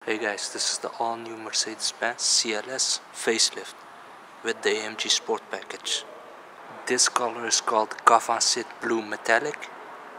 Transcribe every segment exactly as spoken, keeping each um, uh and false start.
Hey guys, this is the all new Mercedes-Benz C L S facelift with the A M G Sport package. This color is called Kavasit Blue Metallic.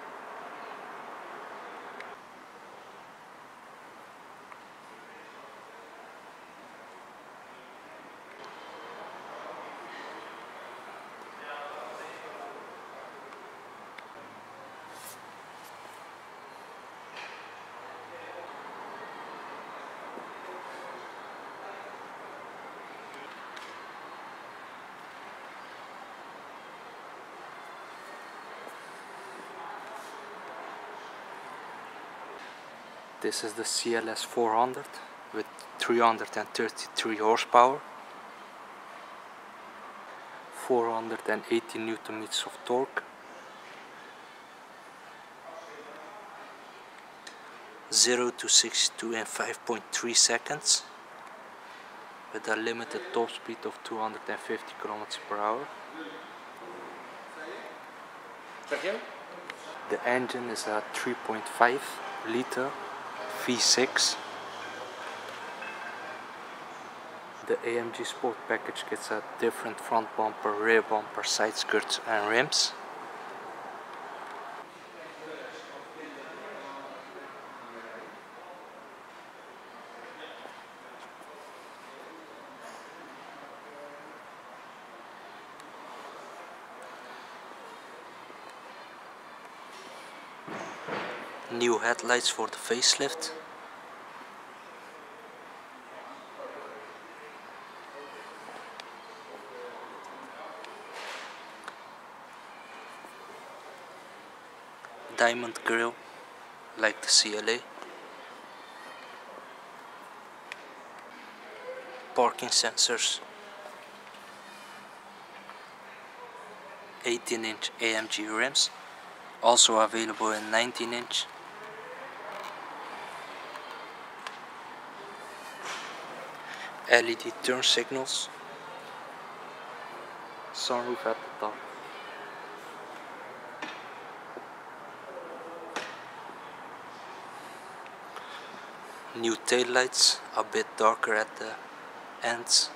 This is the C L S four hundred with three hundred thirty-three horsepower, four hundred eighty newton meters of torque, zero to sixty-two in five point three seconds, with a limited top speed of two hundred fifty kilometers per hour. The engine is a three point five liter V six. The A M G Sport package gets a different front bumper, rear bumper, side skirts and rims. New headlights for the facelift. Diamond grille like the C L A. Parking sensors. eighteen inch A M G rims, also available in nineteen inch. L E D turn signals. Sunroof at the top. New taillights, a bit darker at the ends.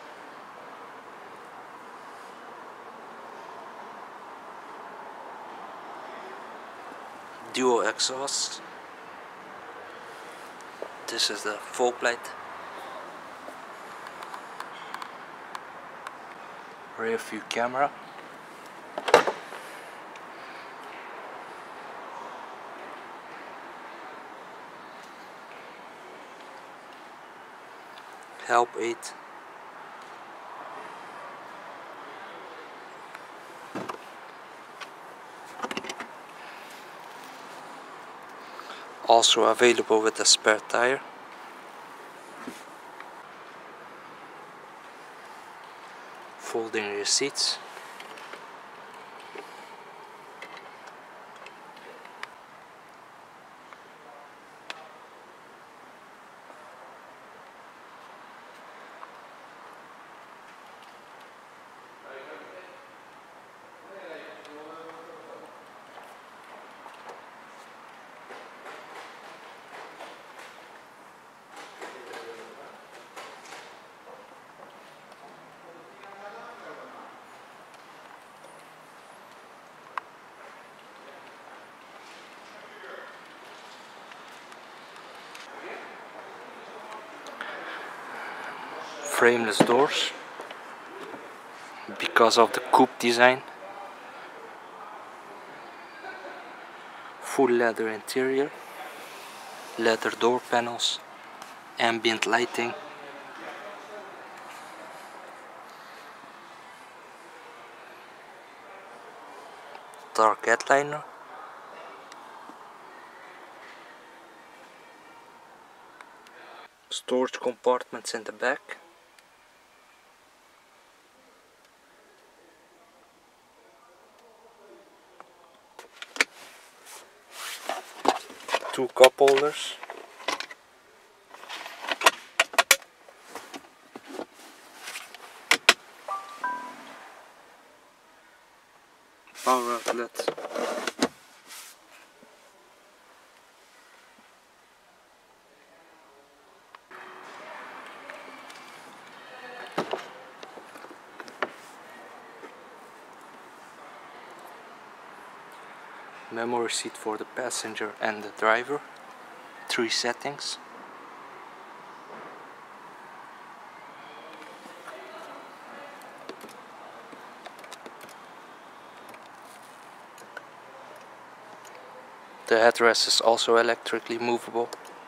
Dual exhaust. This is the fog light. Rear view camera. Help aid. Also available with a spare tire. Folding rear seats. Frameless doors because of the coupe design. Full leather interior, leather door panels, ambient lighting, dark headliner, storage compartments in the back. Two cup holders. Power outlet. memory seat for the passenger and the driver, three settings. The headrest is also electrically movable.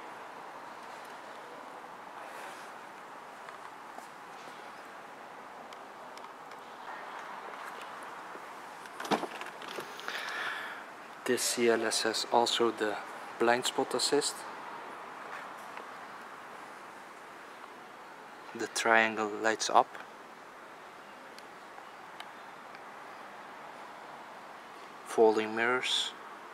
This C L S has also the blind spot assist. The triangle lights up. Folding mirrors.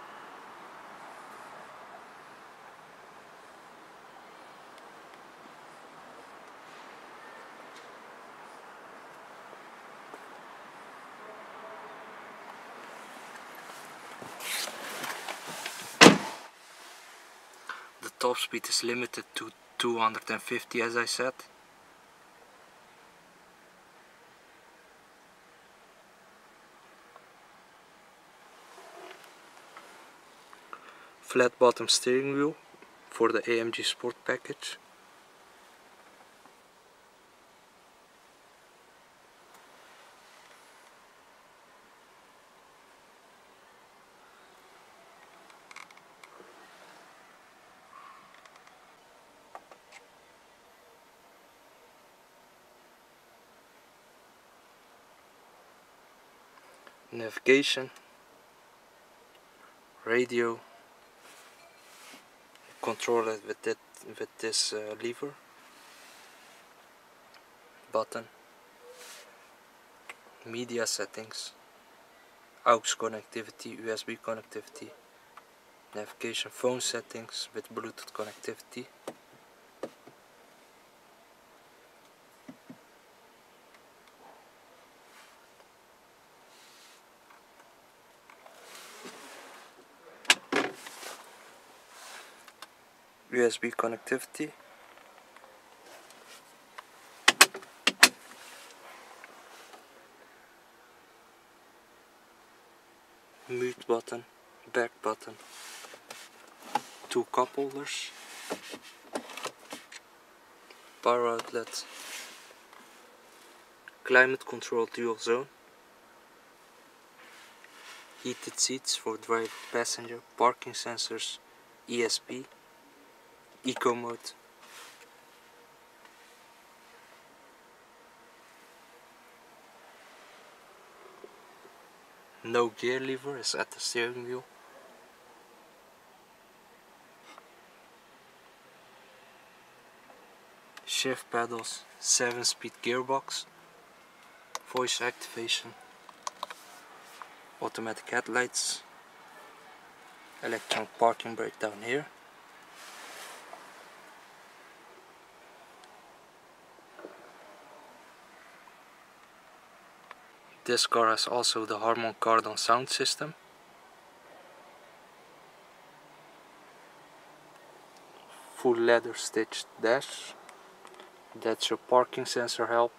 The top speed is limited to two hundred fifty, as I said. Flat bottom steering wheel for the A M G Sport package. Navigation, radio, control it with, it, with this uh, lever, button, media settings, A U X connectivity, U S B connectivity, navigation, phone settings with Bluetooth connectivity. U S B connectivity, mute button, back button, two cup holders, power outlet, climate control dual zone, heated seats for driver, passenger, parking sensors, E S P, Eco mode, no gear lever is at the steering wheel, shift pedals, seven speed gearbox, voice activation, automatic headlights, electronic parking brake down here. This car has also the Harman Kardon sound system. Full leather stitched dash. That's your parking sensor help.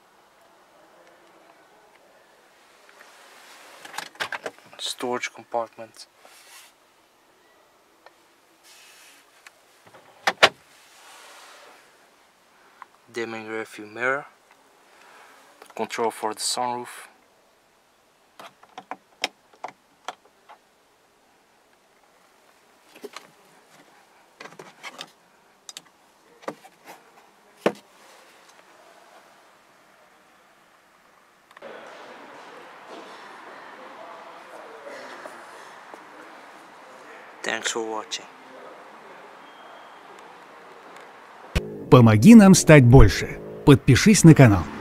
Storage compartment. Dimming rear view mirror. Control for the sunroof. Thanks for watching. Помоги нам стать больше. Подпишись на канал.